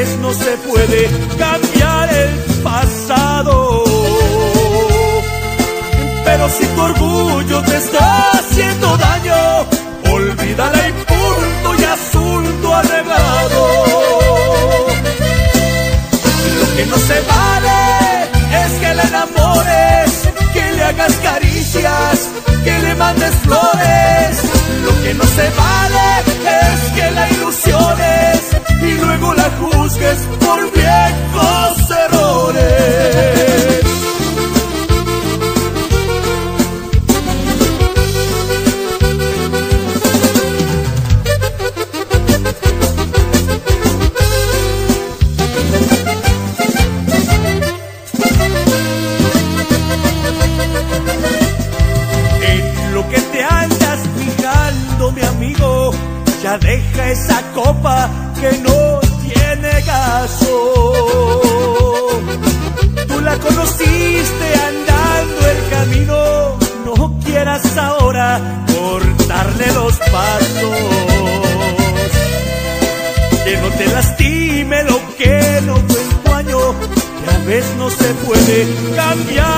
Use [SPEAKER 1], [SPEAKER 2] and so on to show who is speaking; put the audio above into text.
[SPEAKER 1] vez no se puede cambiar el pasado. Pero si tu orgullo te está haciendo daño, olvídala y punto y asunto arreglado. Lo que no se vale es que la enamores, que le hagas caricias, que le mandes flores. Lo que no se vale es que la ilusiones y luego la juzgues por viejos errores. Ya deja esa copa que no tiene caso. Tú la conociste andando el camino, no quieras ahora cortarle los pasos. Que no te lastime lo que no fue en tu año, que a veces no se puede cambiar